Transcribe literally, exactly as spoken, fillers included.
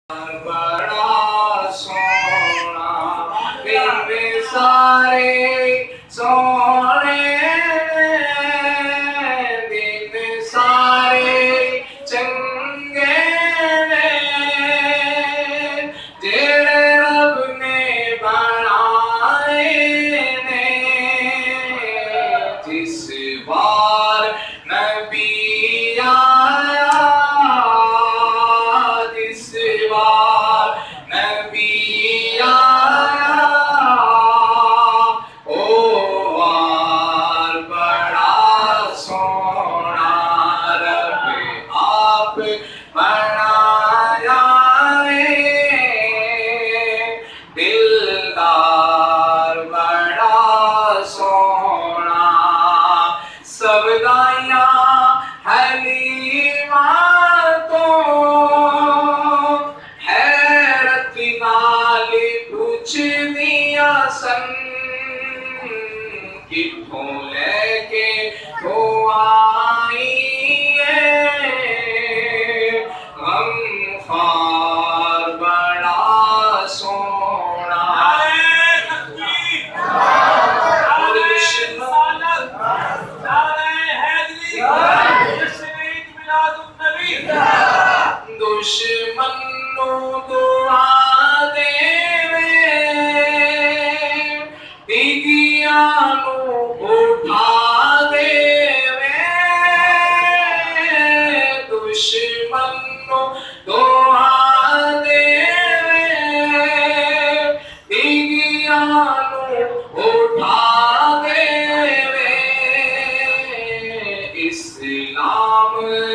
بڑا سونا دل سارے سونے دل سارے چنگے جڑے رب نے بنائے نے جس بار نبی آیا جس بار نبی آیا او بار بڑا سونا رب آپ بنایا دلدار بڑا سونا سب دائیاں حلیمہ تو حیرت نال پوچھ دیا سن کتھوں لے کے تو آئی ہے غمخوار بڑا سونا دشمن نو دعا دے دیگیاں نو اٹھا دے دشمن نو دعا دے دیگیاں نو اٹھا دے اسلام